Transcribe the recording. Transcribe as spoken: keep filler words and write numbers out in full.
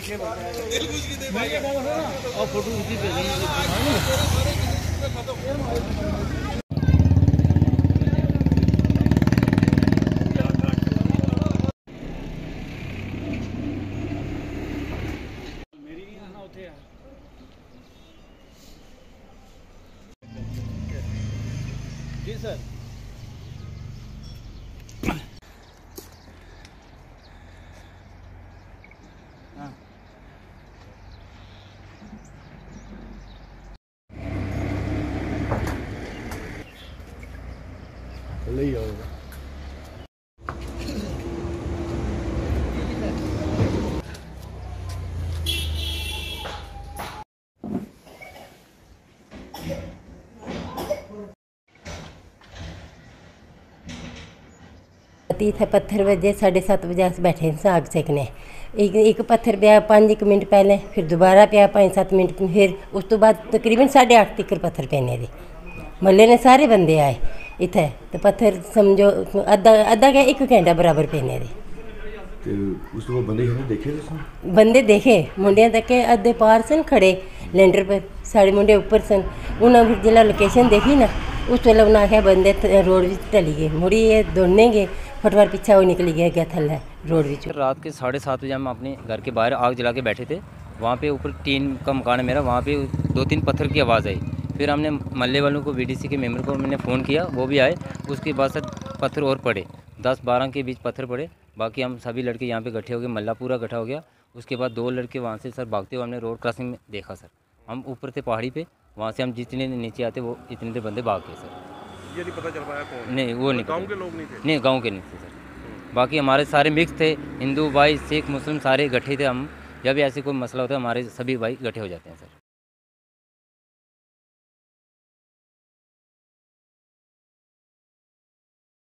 और फोटो उसी पे मेरी नहीं आना उठे यार। जी सर। हाँ ले ही होगा। इतने पत्थर बजे साढ़े सत्त बजे अस बैठे साग सेकने एक एक पत्थर पिया पाँच एक मिनट पहले फिर दोबारा पिया पाँच सत्त मिनट फिर उस तो बाद तकरीबन साढ़े अठ तक पत्थर पेने दे मल्ले ने सारे बंदे आए इतने तो पत्थर समझो अद्धा अद्धा क्या एक घंटा बराबर पेने दे। तो उस तो बंदे देखे बंदे देखे मुंडिया तक के अद्धे पार सन खड़े लेंटर पर साढ़े मुंडे ऊपर सन उन्हें फिर जिला लोकेशन देखी ना उस वेले उन्हें आख्या बंदे रोड भी टली गए मुड़ी ये दौड़ने गए फटवार पीछा वो निकली गया गया थल्ले रोड भी। रात के साढ़े सात बजे हम अपने घर के बाहर आग जला के बैठे थे। वहाँ पे ऊपर टीन का मकान है मेरा। वहाँ पे दो तीन पत्थर की आवाज़ आई। फिर हमने मल्ले वालों को बीडीसी के मेंबर को मैंने फ़ोन किया, वो भी आए। उसके बाद सर पत्थर और पड़े, दस बारह के बीच पत्थर पड़े। बाकी हम सभी लड़के यहाँ पे इकट्ठे हो गए, मल्ला पूरा इकट्ठा हो गया। उसके बाद दो लड़के वहाँ से सर भागते हुए हमने रोड क्रॉसिंग में देखा सर। हम ऊपर थे पहाड़ी पे, वहाँ से हम जितने नीचे आते वो इतने देर बंदे भाग गए सर। ये नहीं पता चल पाया कौन? नहीं वो नहीं, गाँव के लोग नहीं थे? नहीं गाँव के नहीं थे सर। बाकी हमारे सारे मिक्स थे, हिंदू भाई सिख मुस्लिम सारे इकट्ठे थे। हम जब भी ऐसे कोई मसला होता है हमारे सभी भाई इकट्ठे हो जाते हैं सर।